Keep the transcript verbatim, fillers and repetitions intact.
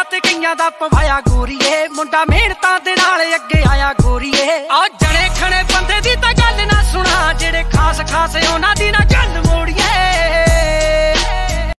ते कईयां दा पवाया गोरीए, मुंडा मेहनतां दे नाल अगे आया गोरीए। आ जने खने बंदे दी तां गल ना सुना, जेड़े खास खास उन्हां दी ना